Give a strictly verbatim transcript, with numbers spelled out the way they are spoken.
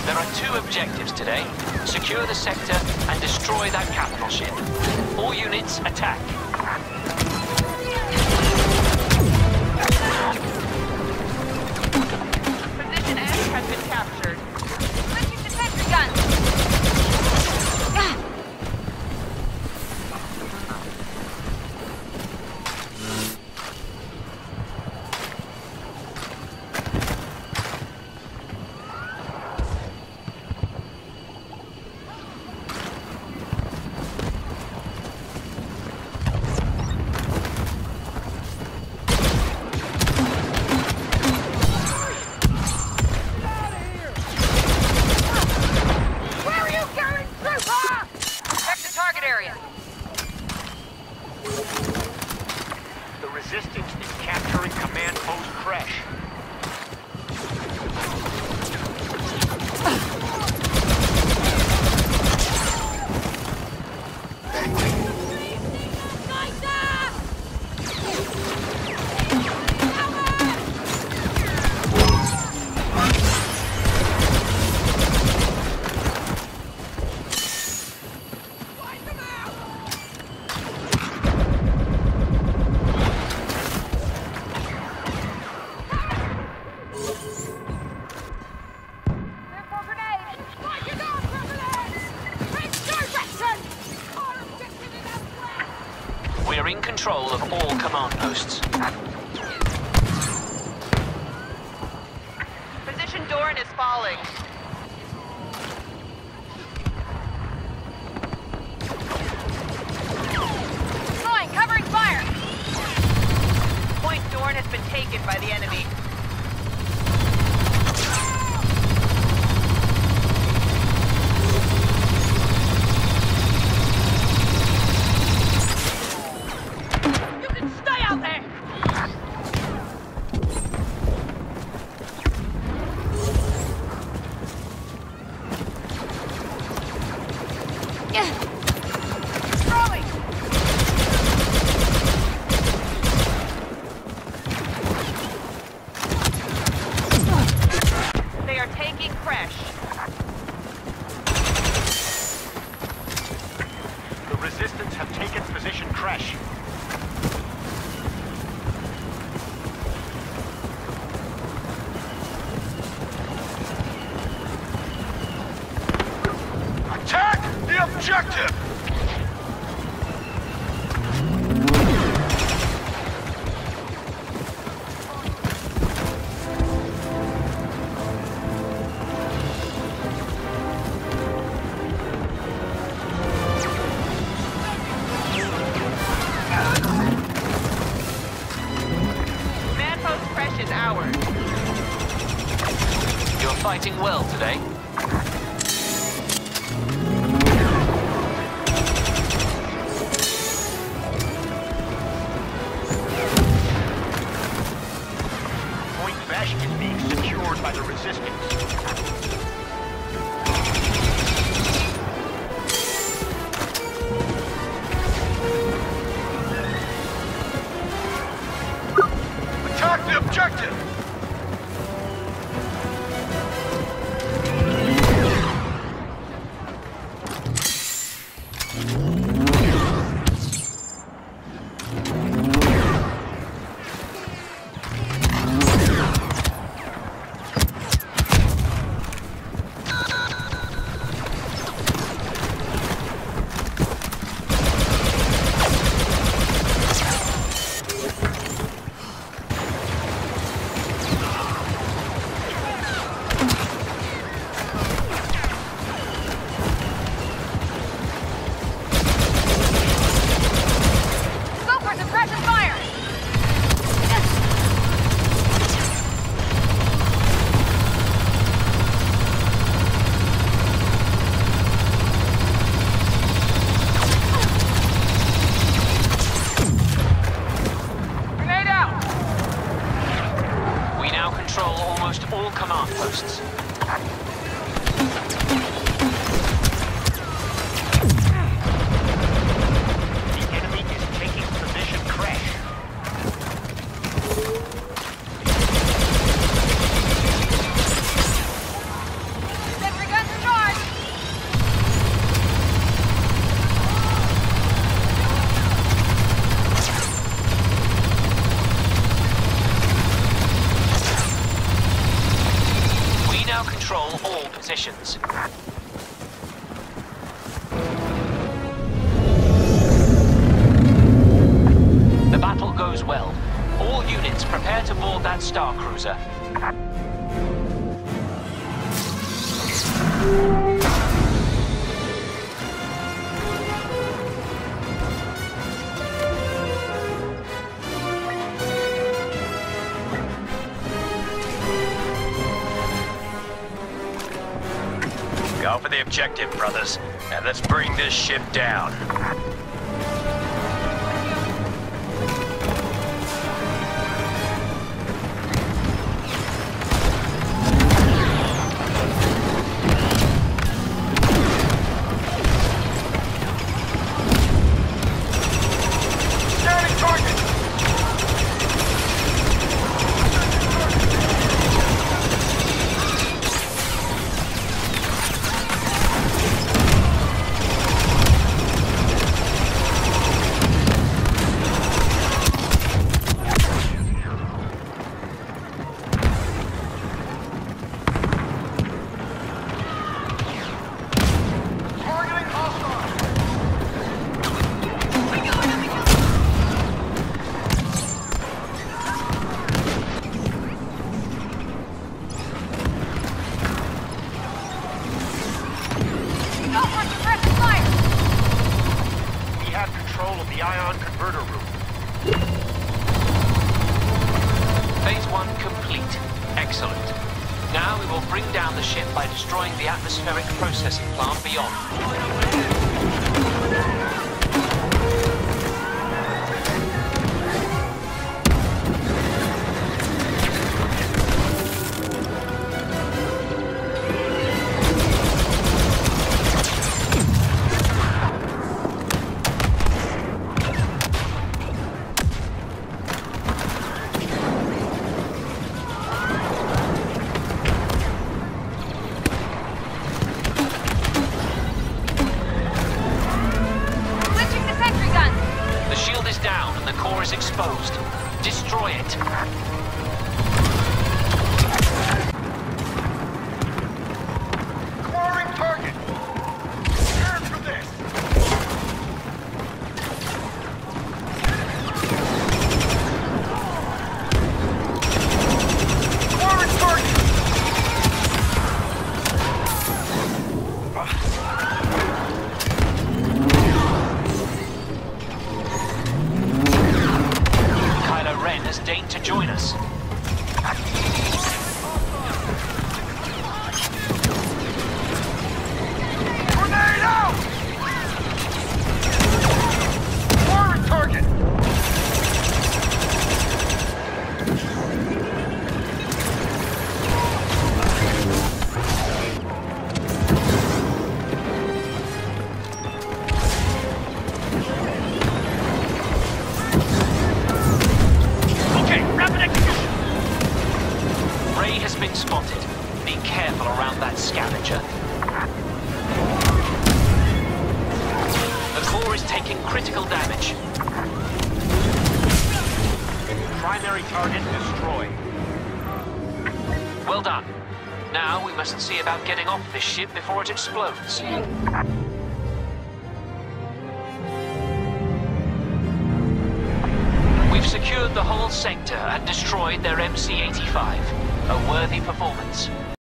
There are two objectives today. Secure the sector and destroy that capital ship. All units, attack. Position S has been captured. Switching to sentry guns. Resistance is capturing command post Crash. We're in control of all command posts. Position Doran is falling. Fine, covering fire! Point Doran has been taken by the enemy. They are taking Crash. The Resistance have taken position Crash. Attack the objective! Is ours. You're fighting well today. Point Bash is being secured by the Resistance. Attack the objective! positions. The battle goes well. All units prepare to board that Star Cruiser. Go for the objective, brothers, and let's bring this ship down. Atmospheric processing plant beyond. Exposed. Destroy it. Acquiring target. Prepare for this. Acquiring target. Has deigned to join us. Grenade out! Firing target! Been spotted. Be careful around that scavenger. The core is taking critical damage. Primary target destroyed. Well done. Now we must see about getting off this ship before it explodes. We've secured the whole sector and destroyed their M C eighty-five. A worthy performance.